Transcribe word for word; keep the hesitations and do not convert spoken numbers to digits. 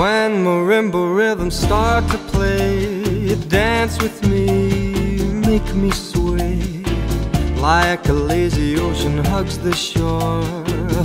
When marimba rhythms start to play, dance with me, make me sway, like a lazy ocean hugs the shore.